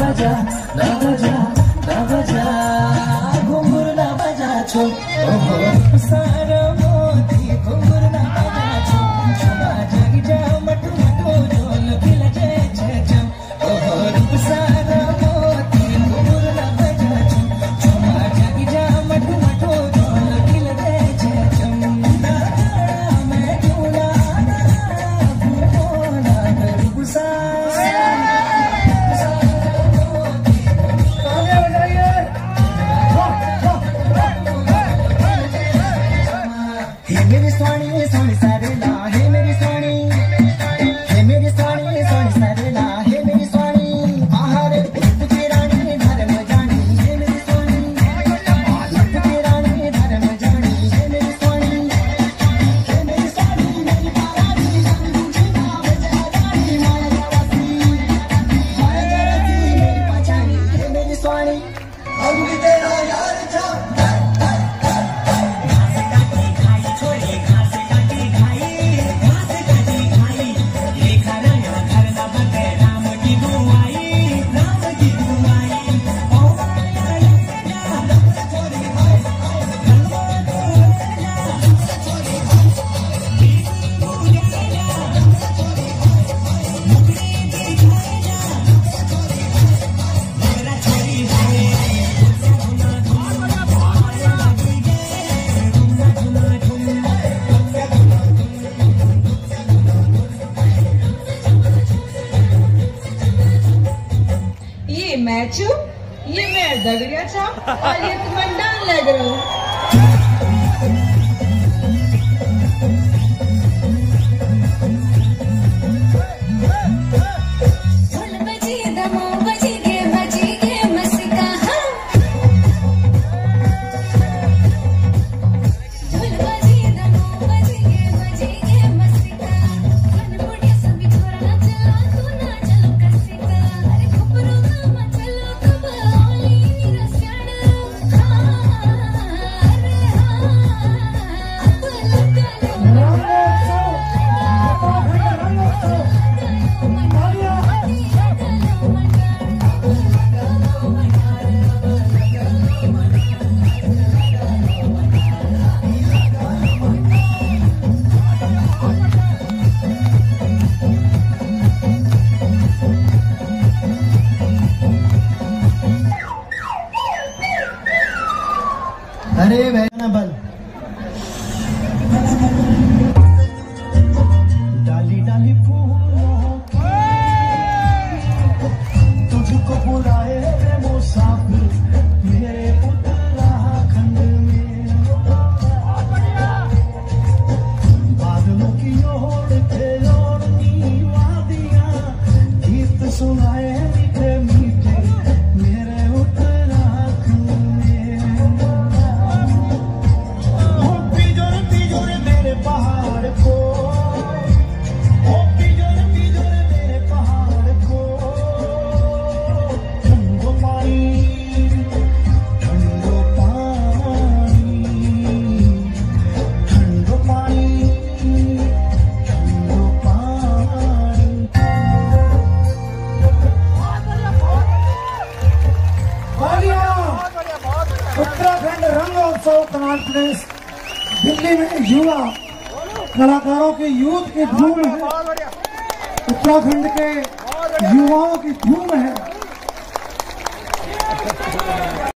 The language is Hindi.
बजा ना बजा ना बजा घुंघरू ना बजा छो सारा मोती घुंघरू ना बजा छो छुमा जागी जा मटू मटू ढोल खिल जे छम रूप सारा मोती घुंघरू ना बजा छो छुमा जागी जा मटू मटू ढोल खिल जे छम मैं क्यों ना रूप मेरी स्वाणी सोनी सरेला हे मेरी स्वाणी हे मेरी स्वाणी सोनी सरेला हे मेरी स्वाणी आहार की रानी धर्म जानी हे मेरी स्वाणी की रानी धर्म जानी हे मेरी स्वाणी मेरी पारानी रानी माया मेरी पहचानी हे मेरी स्वाणी हम भी तेरा यार था मैं छू, ये मैं दगड़िया था और ये तुम्हें डाल लग रहा हूँ। अरे भैया बल डाली डाली फूलों तुझको बुलाए मुसाफिर मेरे उत्तराखंड में बादलों की ओर थे ओढ़नी वादियां गीत सुनाए मीठे मीठे मेरे उत्तराखंड में पहाड़ को पिजोर पिजोर मेरे पहाड़ को ठंडो पानी ठंडो पानी ठंडो पानी ठंडो पानी। उत्तराखंड रंगोत्सव कनाट प्लेस दिल्ली में युवा कलाकारों की यूथ की धूम है, उत्तराखंड के युवाओं की धूम है।